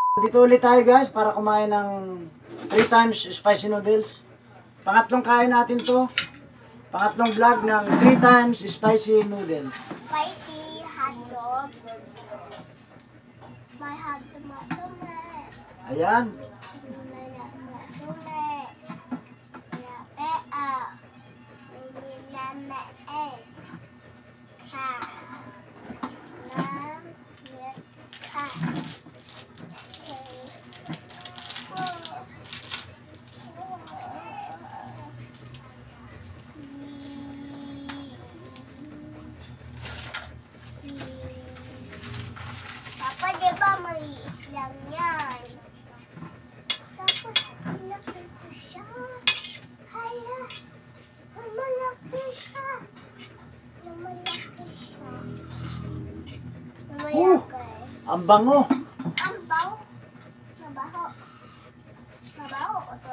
Dito ulit tayo guys para kumain ng 3 times spicy noodles. Pangatlong kain natin to. Pangatlong vlog ng 3 times spicy noodles. Spicy hotdog. May hotdog matume. Ayan. Papa, di ba maliit lang yan? Tapos, malaki ko siya. Hala, malaki siya. Malaki siya. Malaki. Ang bango. Ang baho. Mabaho. Mabaho o to?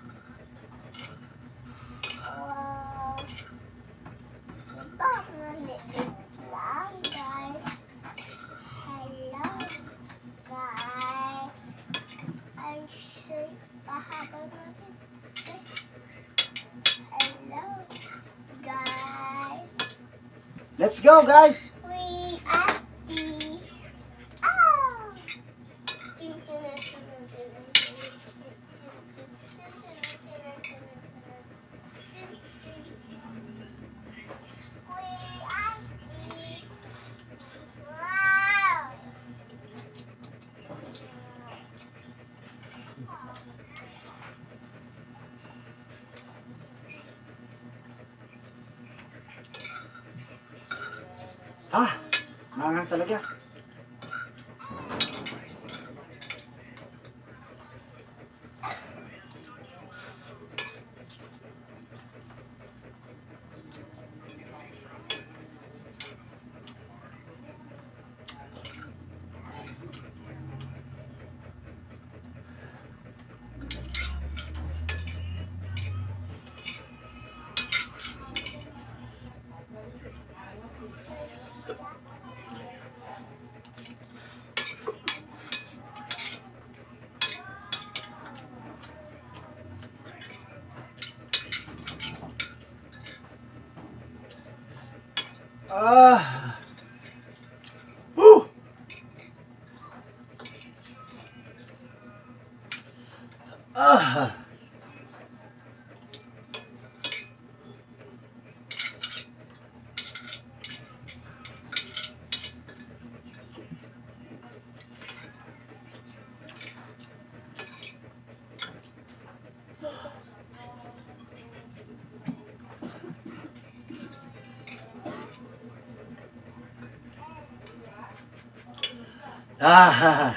Wow. Diba maliit lang, guys? Hello, guys. I'm sure pahaba natin. Hello, guys. Let's go guys. We at the... Oh! Wow! Mangang talaga. Ah. Woo. Ah. Ah.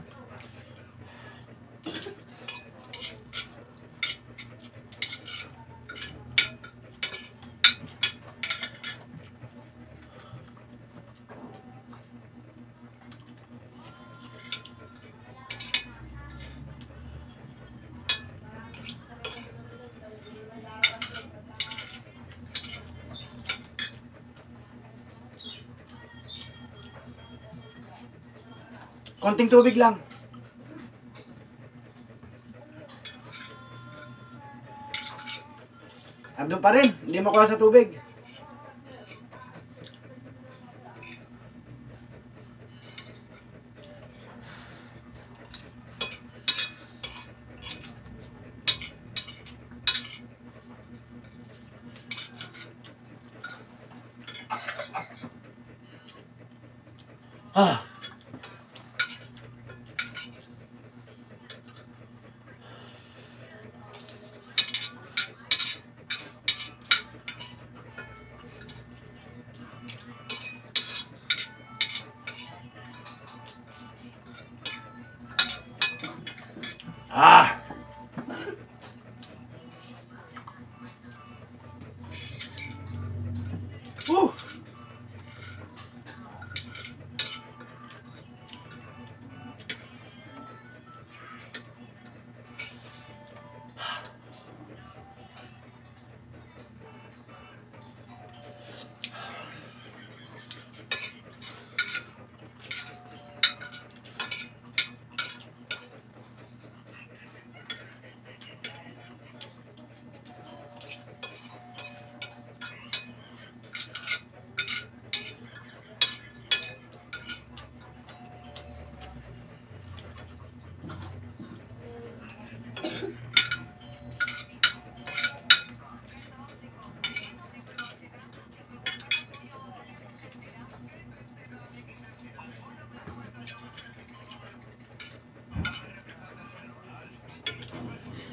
Konting tubig lang. Andun pa rin, hindi makuha sa tubig. Ah. Ah. Woo.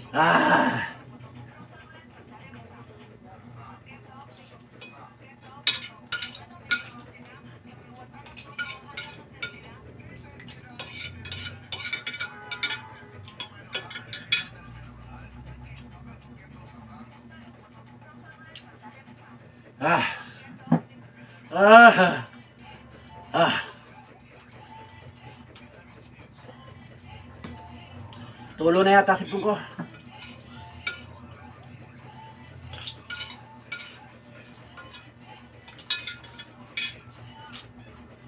Ah. Ah. Ah. Ah. Tulo na yata sipon ko.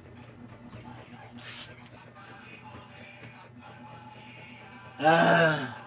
Ah.